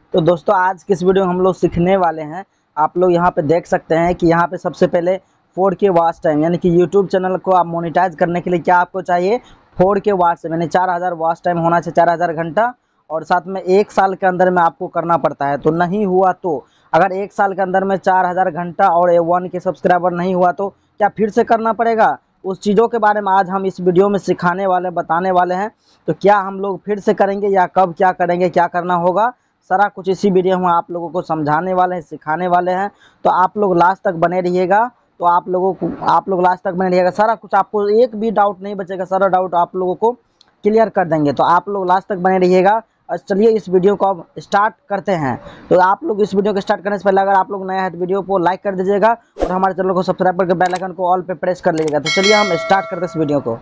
तो दोस्तों आज की इस वीडियो में हम लोग सीखने वाले हैं। आप लोग यहाँ पे देख सकते हैं कि यहाँ पे सबसे पहले 4K वॉच टाइम यानी कि यूट्यूब चैनल को आप मोनेटाइज करने के लिए क्या आपको चाहिए 4K वॉच टाइम यानी 4000 वॉच टाइम होना चाहिए, 4000 घंटा। और साथ में 1 साल के अंदर में आपको करना पड़ता है। तो नहीं हुआ तो अगर 1 साल के अंदर में 4000 घंटा और 1K सब्सक्राइबर नहीं हुआ तो क्या फिर से करना पड़ेगा? उस चीज़ों के बारे में आज हम इस वीडियो में सिखाने वाले बताने वाले हैं। तो क्या हम लोग फिर से करेंगे या कब क्या करेंगे, क्या करना होगा, सारा कुछ इसी वीडियो में आप लोगों को समझाने वाले हैं, सिखाने वाले हैं। तो आप लोग लास्ट तक बने रहिएगा। तो आप लोग लास्ट तक बने रहिएगा, सारा कुछ आपको एक भी डाउट नहीं बचेगा, सारा डाउट आप लोगों को क्लियर कर देंगे। तो आप लोग लास्ट तक बने रहिएगा। और चलिए इस वीडियो को अब स्टार्ट करते हैं। तो आप लोग इस वीडियो को स्टार्ट करने से पहले अगर आप लोग नया है तो वीडियो को लाइक कर दीजिएगा और हमारे चैनल को सब्सक्राइब करके बेल आइकन को ऑल पे प्रेस कर लीजिएगा। तो चलिए हम स्टार्ट करते हैं इस वीडियो को।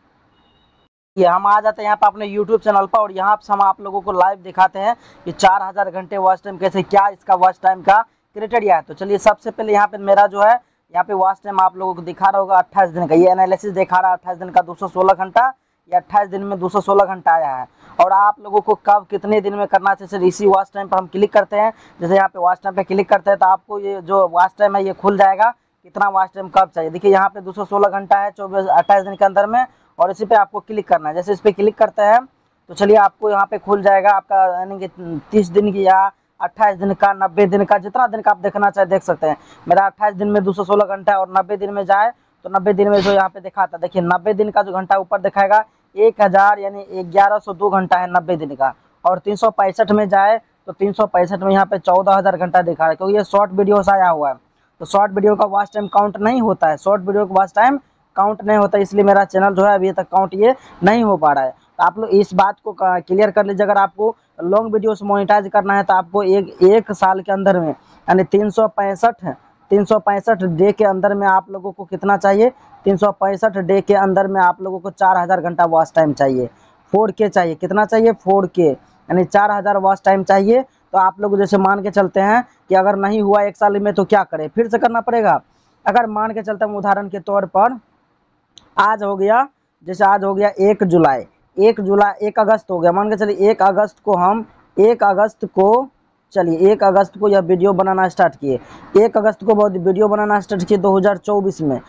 ये हम आ जाते हैं यहाँ पे अपने YouTube चैनल पर और यहाँ पे हम आप लोगों को लाइव दिखाते हैं कि 4000 घंटे वॉच टाइम कैसे, क्या इसका वॉच टाइम का क्राइटेरिया है। तो चलिए सबसे पहले यहाँ पे मेरा जो है यहाँ पे वॉच टाइम आप लोगों को दिखा रहा होगा 28 दिन का। ये एनालिसिस दिखा रहा है 28 दिन का 216 घंटा, या 28 दिन में 216 घंटा आया है। और आप लोगों को कब कितने दिन में करना चाहिए, इसी वॉच टाइम पर हम क्लिक करते हैं। जैसे यहाँ पे वॉच टाइम पे क्लिक करते हैं तो आपको ये जो वॉच टाइम है ये खुल जाएगा, कितना वॉच टाइम कब चाहिए। देखिए यहाँ पे 216 घंटा है 28 दिन के अंदर में, और इसी पे आपको क्लिक करना है। जैसे इस पे क्लिक करते हैं तो चलिए आपको यहाँ पे खुल जाएगा आपका यानी कि 30 दिन की या 28 दिन का, 90 दिन का, जितना दिन का आप देखना चाहे देख सकते हैं। मेरा 28 दिन में 216 घंटा है और 90 दिन में जाए तो 90 दिन में जो यहाँ पे दिखाता है, देखिए 90 दिन का जो घंटा ऊपर दिखाएगा 1000 यानी 1102 घंटा है 90 दिन का। और 365 में जाए तो 365 में यहाँ पे 14000 घंटा दिखा रहा है, क्योंकि ये शॉर्ट वीडियो से आया हुआ है। तो शॉर्ट वीडियो का वॉच टाइम काउंट नहीं होता है, शॉर्ट वीडियो का वॉच टाइम काउंट नहीं होता, इसलिए मेरा चैनल जो है अभी तक काउंट ये नहीं हो पा रहा है। तो आप लोग इस बात को क्लियर कर लीजिए। अगर आपको लॉन्ग वीडियो से मोनेटाइज करना है तो आपको एक साल के अंदर में यानी 365 डे के अंदर में आप लोगों को कितना चाहिए, 365 डे के अंदर में आप लोगों को 4000 घंटा वॉच टाइम चाहिए। 4K चाहिए, कितना चाहिए 4K यानी 4000 वॉच टाइम चाहिए। तो आप लोग जैसे मान के चलते हैं कि अगर नहीं हुआ 1 साल में तो क्या करें, फिर से करना पड़ेगा। अगर मान के चलते हैं उदाहरण के तौर पर आज हो गया, जैसे आज हो गया 1 अगस्त हो गया, मान के चलिए 1 अगस्त को चलिए 1 अगस्त को यह वीडियो बनाना स्टार्ट किए। 1 अगस्त को बहुत वीडियो बनाना स्टार्ट किए 2024 में।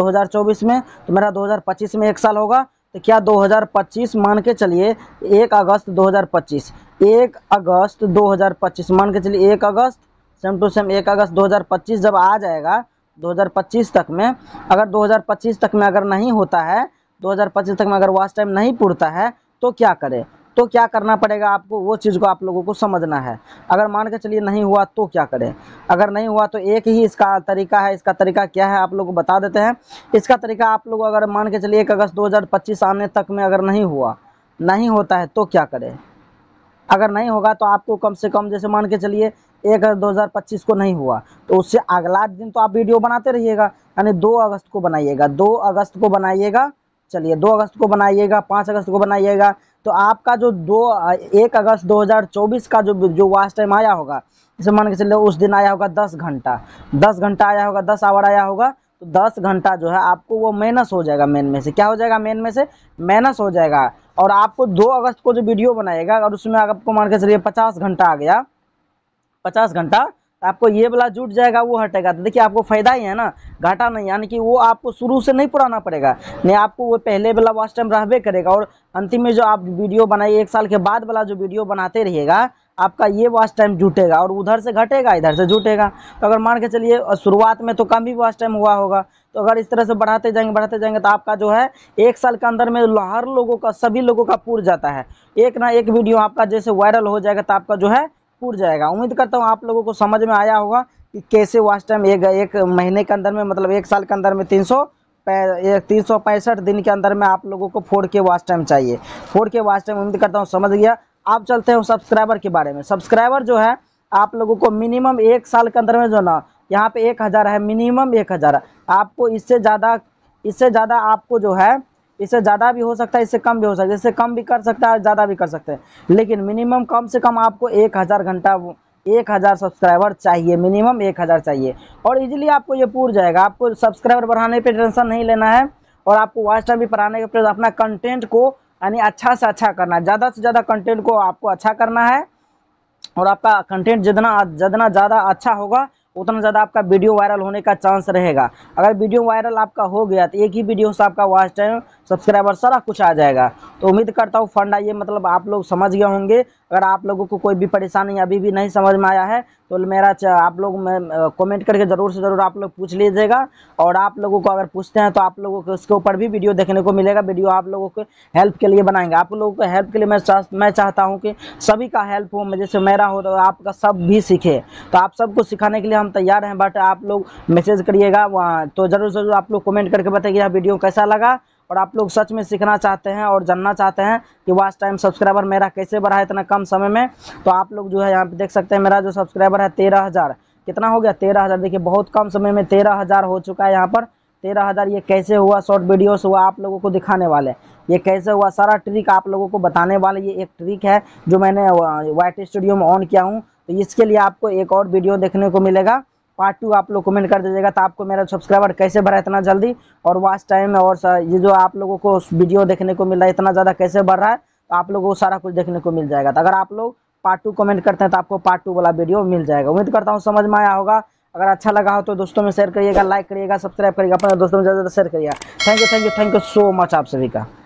तो मेरा 2025 में 1 साल होगा। तो क्या 2025 मान के चलिए 1 अगस्त 2025, 1 अगस्त 2025 मान के चलिए 1 अगस्त सेम टू सेम 1 अगस्त 2025 जब आ जाएगा 2025 तक में, अगर 2025 तक में अगर नहीं होता है, 2025 तक में अगर वॉच टाइम नहीं पूरता है तो क्या करें, तो क्या करना पड़ेगा आपको, वो चीज़ को आप लोगों को समझना है। अगर मान के चलिए नहीं हुआ तो क्या करें। अगर नहीं हुआ तो एक ही इसका तरीका है। इसका तरीका क्या है आप लोगों को बता देते हैं। इसका तरीका आप लोग अगर मान के चलिए 1 अगस्त 2025 आने तक में अगर नहीं होता है तो क्या करें। अगर नहीं होगा तो आपको कम से कम जैसे मान के चलिए 1 अगस्त 2025 को नहीं हुआ तो उससे अगला दिन तो आप वीडियो बनाते रहिएगा, यानी 2 अगस्त को बनाइएगा, 2 अगस्त को बनाइएगा, चलिए 2 अगस्त को बनाइएगा, 5 अगस्त को बनाइएगा। तो आपका जो 1 अगस्त 2024 का जो वॉच टाइम आया होगा, जैसे मान के चलिए उस दिन आया होगा 10 घंटा, 10 घंटा आया होगा, 10 आवर आया होगा। तो 10 घंटा जो है आपको वो माइनस हो जाएगा, मेन में से क्या हो जाएगा, मेन में से माइनस हो जाएगा। और आपको 2 अगस्त को जो वीडियो बनाएगा और उसमें आपको मान के चलिए 50 घंटा आ गया, 50 घंटा, तो आपको ये वाला जुट जाएगा, वो हटेगा। तो देखिए आपको फायदा ही है ना, घाटा नहीं। यानी कि वो आपको शुरू से नहीं पुराना पड़ेगा, नहीं आपको वो पहले वाला वॉच टाइम रहबे करेगा। और अंतिम में जो आप वीडियो बनाइए 1 साल के बाद वाला जो वीडियो बनाते रहिएगा, आपका ये वॉच टाइम जुटेगा और उधर से घटेगा इधर से जुटेगा। तो अगर मान के चलिए शुरुआत में तो कम ही वॉच टाइम हुआ होगा, तो अगर इस तरह से बढ़ाते जाएंगे तो आपका जो है 1 साल के अंदर में हर लोगों का, सभी लोगों का पूर जाता है। एक ना एक वीडियो आपका जैसे वायरल हो जाएगा तो आपका जो है पूर जाएगा। उम्मीद करता हूँ आप लोगों को समझ में आया होगा कि कैसे वॉच टाइम एक महीने के अंदर में, मतलब 1 साल के अंदर में 365 दिन के अंदर में आप लोगों को 4K वॉच टाइम चाहिए। 4K वॉच टाइम उम्मीद करता हूँ समझ गया। आप चलते हैं सब्सक्राइबर के बारे में। सब्सक्राइबर जो है आप लोगों को मिनिमम 1 साल के अंदर में जो ना यहाँ पे 1000 है, मिनिमम 1000। आपको इससे ज़्यादा आपको जो है, इससे ज़्यादा भी हो सकता है, इससे कम भी हो सकता है, इससे कम भी कर सकता है, ज़्यादा भी कर सकते हैं, लेकिन मिनिमम कम से कम आपको 1000 घंटा, 1000 सब्सक्राइबर चाहिए, मिनिमम 1000 चाहिए। और इजीली आपको ये पूर जाएगा। आपको सब्सक्राइबर बढ़ाने पे टेंशन नहीं लेना है और आपको वॉच टाइम भी बढ़ाने के, अपना कंटेंट को यानी अच्छा से अच्छा करना है, ज़्यादा से ज़्यादा कंटेंट को आपको अच्छा करना है। और आपका कंटेंट जितना जितना ज़्यादा अच्छा होगा उतना ज़्यादा आपका वीडियो वायरल होने का चांस रहेगा। अगर वीडियो वायरल आपका हो गया तो एक ही वीडियो से आपका वॉच टाइम, सब्सक्राइबर सारा कुछ आ जाएगा। तो उम्मीद करता हूँ फंडा ये मतलब आप लोग समझ गए होंगे। अगर आप लोगों को कोई भी परेशानी अभी भी नहीं समझ में आया है तो मेरा आप लोग में कमेंट करके ज़रूर से ज़रूर आप लोग पूछ लीजिएगा। और आप लोगों को अगर पूछते हैं तो आप लोगों को उसके ऊपर भी वीडियो देखने को मिलेगा। वीडियो आप लोगों को हेल्प के लिए बनाएंगे। आप लोगों को हेल्प के लिए मैं चाहता हूँ कि सभी का हेल्प हो, जैसे मेरा हो तो आपका सब भी सीखे। तो आप सबको सिखाने के लिए हम तैयार हैं, बट आप लोग मैसेज करिएगा वहाँ, तो ज़रूर ज़रूर आप लोग कमेंट करके बताइए यह वीडियो कैसा लगा। और आप लोग सच में सीखना चाहते हैं और जानना चाहते हैं कि वॉच टाइम सब्सक्राइबर मेरा कैसे बढ़ा है इतना कम समय में, तो आप लोग जो है यहाँ पे देख सकते हैं मेरा जो सब्सक्राइबर है 13,000, कितना हो गया 13,000। देखिए बहुत कम समय में 13,000 हो चुका है यहाँ पर। 13,000 ये कैसे हुआ, शॉर्ट वीडियोस हुआ, आप लोगों को दिखाने वाले ये कैसे हुआ, सारा ट्रिक आप लोगों को बताने वाले। ये एक ट्रिक है जो मैंने वाइट स्टूडियो में ऑन किया हूँ। तो इसके लिए आपको एक और वीडियो देखने को मिलेगा, पार्ट 2 आप लोग कमेंट कर दीजिएगा। तो आपको मेरा सब्सक्राइबर कैसे बढ़ा इतना जल्दी, और वॉच टाइम और ये जो आप लोगों को वीडियो देखने को मिल रहा है इतना ज़्यादा कैसे बढ़ रहा है, तो आप लोगों को सारा कुछ देखने को मिल जाएगा। तो अगर आप लोग पार्ट 2 कमेंट करते हैं तो आपको पार्ट 2 वाला वीडियो मिल जाएगा। उम्मीद करता हूँ समझ में आया होगा। अगर अच्छा लगा हो तो दोस्तों में शेयर करिएगा, लाइक करिएगा, सब्सक्राइब करिएगा, अपने दोस्तों में ज़्यादा शेयर करिएगा। थैंक यू सो मच आप सभी का।